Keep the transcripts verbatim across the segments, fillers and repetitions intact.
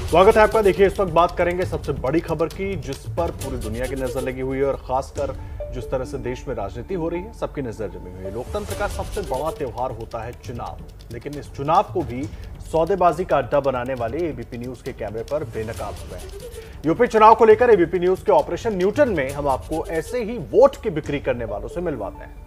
स्वागत है आपका। देखिए, इस वक्त बात करेंगे सबसे बड़ी खबर की, जिस पर पूरी दुनिया की नजर लगी हुई है और खासकर जिस तरह से देश में राजनीति हो रही है, सबकी नजर जमी हुई है। लोकतंत्र का सबसे बड़ा त्योहार होता है चुनाव, लेकिन इस चुनाव को भी सौदेबाजी का अड्डा बनाने वाले एबीपी न्यूज के कैमरे पर बेनकाब हुए हैं। यूपी चुनाव को लेकर एबीपी न्यूज के ऑपरेशन न्यूटन में हम आपको ऐसे ही वोट की बिक्री करने वालों से मिलवाते हैं।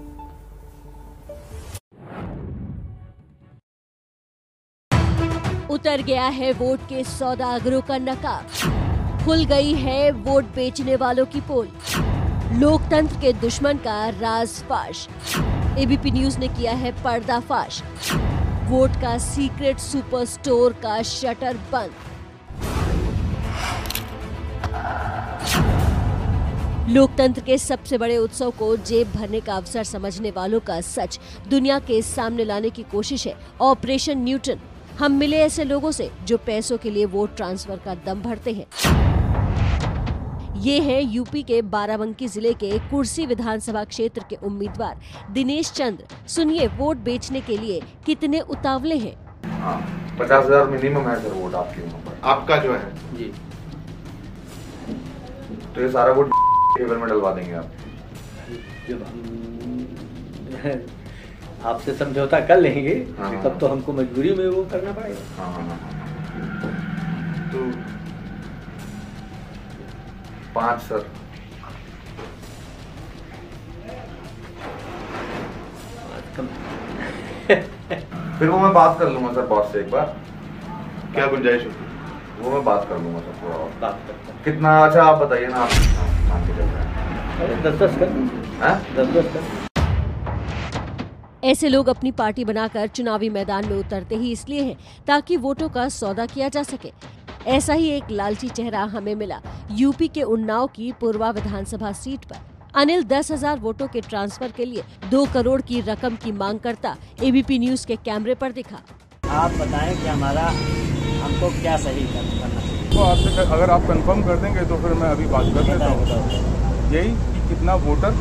उतर गया है वोट के सौदागरों का नकाब, खुल गई है वोट बेचने वालों की पोल, लोकतंत्र के दुश्मन का राज फाश। एबीपी न्यूज ने किया है पर्दाफाश, वोट का सीक्रेट सुपर स्टोर का शटर बंद। लोकतंत्र के सबसे बड़े उत्सव को जेब भरने का अवसर समझने वालों का सच दुनिया के सामने लाने की कोशिश है ऑपरेशन न्यूटन। हम मिले ऐसे लोगों से जो पैसों के लिए वोट ट्रांसफर का दम भरते हैं। ये हैं यूपी के बाराबंकी जिले के कुर्सी विधानसभा क्षेत्र के उम्मीदवार दिनेश चंद्र। सुनिए वोट बेचने के लिए कितने उतावले हैं। हाँ, पचास हजार मिनिमम है सर वोट आपके वहाँ पर। आपका जो है जी, तो ये सारा वोट टेबल में डलवा देंगे आप? जब आपसे समझौता कर लेंगे हाँ, तब तो हमको मजबूरी में वो करना पड़ेगा। हाँ हाँ हाँ। तो पाँच सर। फिर वो मैं बात कर लूंगा सर बॉस से एक बार। क्या गुंजाइश होती? वो मैं बात कर लूंगा सर थोड़ा और। बात करता हूँ। कितना? अच्छा आप बताइए ना, आप मान के चल रहे हैं? अरे दस दस कर हैं? दस दस कर। ऐसे लोग अपनी पार्टी बनाकर चुनावी मैदान में उतरते ही इसलिए हैं ताकि वोटों का सौदा किया जा सके। ऐसा ही एक लालची चेहरा हमें मिला यूपी के उन्नाव की पूर्वा विधानसभा सीट पर। अनिल दस हजार वोटों के ट्रांसफर के लिए दो करोड़ की रकम की मांग करता एबीपी न्यूज के कैमरे पर दिखा। आप बताएं कि हमारा हमको क्या सही करना चाहिए। तो आपसे अगर आप कंफर्म कर देंगे तो फिर मैं अभी बात कर देता हूँ। यही कि कितना वोटर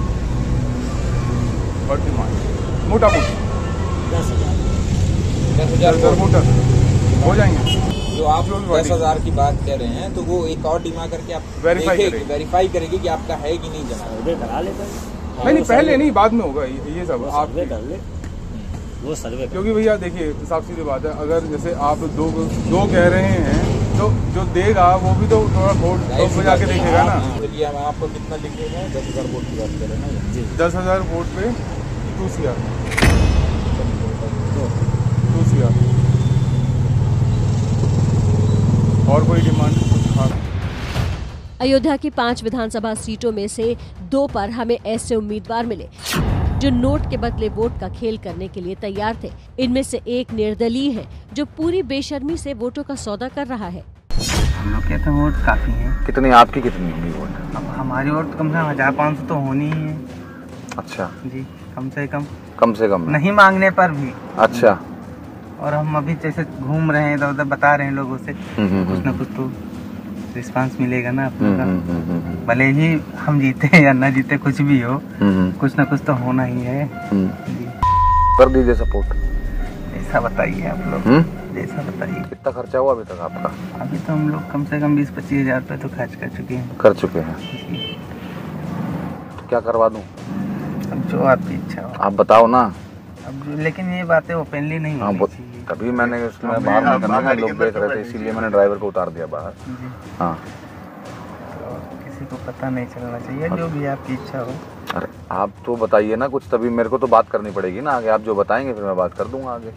और डिमांड मोटा मोटी दस हजार दस हजार वोटर हो जाएंगे। जो आप दस हजार की बात कर रहे हैं तो वो एक और डिमा करके आप वेरीफाई करेगी वेरीफाई करेगी कि आपका है कि नहीं जमा। सर्वे करा ले भाई। नहीं नहीं, पहले नहीं, बाद में होगा ये ये सब। आप सर्वे कर ले, वो सर्वे कर। क्योंकि भैया देखिए साफ सीधी बात है, अगर जैसे आप दो दो कह रहे हैं तो जो देगा वो भी तो थोड़ा वोट तो बजा के देखेगा ना। चलिए हम आपको कितना लिख रहे हैं? दस हजार वोट की बात कर रहे हैं ना जी। दस हजार वोट पे two C R two C R और कोई डिमांड कुछ खास? अयोध्या की पांच विधानसभा सीटों में से दो पर हमें ऐसे उम्मीदवार मिले जो नोट के बदले वोट का खेल करने के लिए तैयार थे। इनमें से एक निर्दलीय है जो पूरी बेशर्मी से वोटों का सौदा कर रहा है। हम लोग कहते हैं वोट काफी है। कितनी आपकी कितनी होगी वोट? अब हमारी वोट कम से कम हजार पाँच सौ तो होनी ही है। अच्छा जी, कम से कम कम से कम नहीं मांगने पर भी। अच्छा। और हम अभी जैसे घूम रहे हैं इधर उधर बता रहे हैं लोगों से, कुछ ना कुछ तो रिस्पांस मिलेगा ना अपने का। भले ही हम जीते या ना जीते, कुछ भी हो, कुछ ना कुछ तो होना ही है। जी, कर दीजिए सपोर्ट। ऐसा बताइए आप लोग, जैसा बताइए। कितना खर्चा हुआ अभी तक आपका? अभी तो हम लोग कम से कम बीस पच्चीस हजार रुपये तो खर्च कर चुके हैं। कर चुके हैं। तो क्या करवा दूं? अब जो आपकी इच्छा हो आप बताओ ना। अब जो, लेकिन ये बातें ओपनली नहीं हाँ, होनी चाहिए। तभी मैंने उसमें बाहर निकलना है, लोग देख रहे थे इसीलिए मैंने ड्राइवर को उतार दिया बाहर। हाँ, तो किसी को पता नहीं चलना चाहिए, जो भी आपकी इच्छा हो। अरे आप तो बताइए ना कुछ, तभी मेरे को तो बात करनी पड़ेगी ना आगे। आप जो बताएंगे फिर मैं बात कर दूंगा आगे।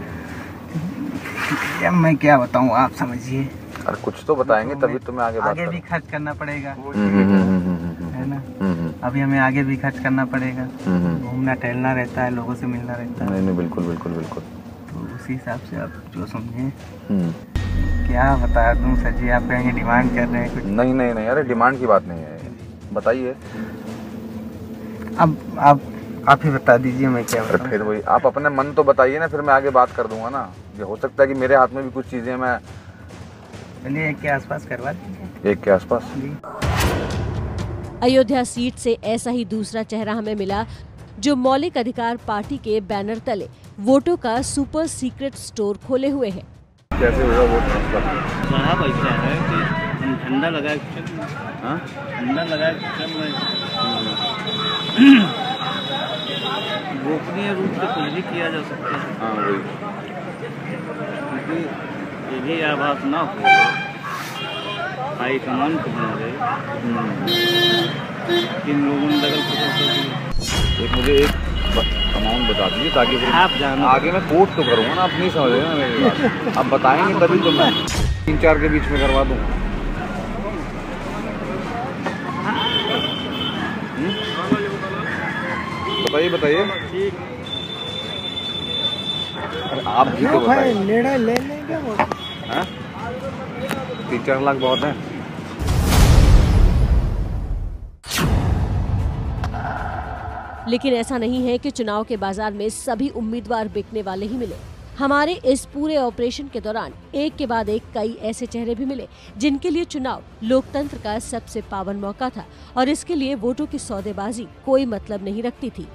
या मैं क्या बताऊं, आप समझिए। अरे कुछ तो बताएंगे तभी तो मैं आगे बात आगे भी खर्च करना पड़ेगा, है ना। अभी हमें आगे भी खर्च करना पड़ेगा, घूमना टहलना रहता है, लोगों से मिलना रहता है। नहीं नहीं, बिल्कुल बिल्कुल बिल्कुल। तो उसी हिसाब से आप जो समझे। क्या बता दूं सर जी, आप कहेंगे डिमांड कर रहे हैं कुछ? नहीं नहीं नहीं, अरे डिमांड की बात नहीं है, बताइए। अब आप आप ही बता दीजिए, मैं क्या बताऊं? फिर वही, आप अपने मन तो बताइए ना, फिर मैं आगे बात कर दूंगा ना। ये हो सकता है कि मेरे हाथ में भी कुछ चीजें, मैं चलिए एक के आसपास करवा दीजिए। एक के आसपास? अयोध्या सीट से ऐसा ही दूसरा चेहरा हमें मिला जो मौलिक अधिकार पार्टी के बैनर तले वोटों का सुपर सीक्रेट स्टोर खोले हुए है। कैसे होगा वोट ट्रांसफर? जहाँ झंडा लगा के चल हाँ झंडा लगा के चल रहे गोपनीय रूप से कुछ भी किया जा सकता है। हाँ वही क्योंकि ये भी आभास ना हो हाईकमान को बना रहे किन लोगों ने दखल पकड़ कर। एक मुझे एक अमाउंट बता दीजिए ताकि फिर आप जानो आगे मैं कोर्ट तो करूँगा ना, आप नहीं समझ रहे ना मेरी बात। आप बताएंगे तभी तो मैं तीन चार के बीच में करवा दूँ। बताइए बताइए आप भी तो बताइए। निर्णय ले लेंगे वो। हाँ? तीन चार लाख बहुत है। लेकिन ऐसा नहीं है कि चुनाव के बाजार में सभी उम्मीदवार बिकने वाले ही मिले। हमारे इस पूरे ऑपरेशन के दौरान एक के बाद एक कई ऐसे चेहरे भी मिले जिनके लिए चुनाव लोकतंत्र का सबसे पावन मौका था और इसके लिए वोटों की सौदेबाजी कोई मतलब नहीं रखती थी।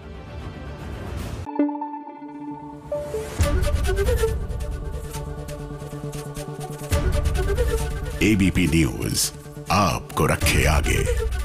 एबीपी न्यूज आपको रखे आगे।